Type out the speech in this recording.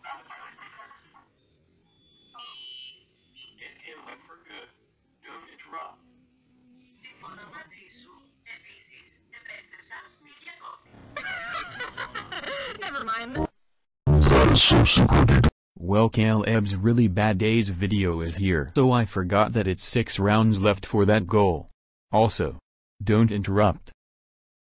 It can went for good. Don't interrupt. Never mind. Well, Caleb's really bad days video is here. So I forgot that it's 6 rounds left for that goal. Also, don't interrupt.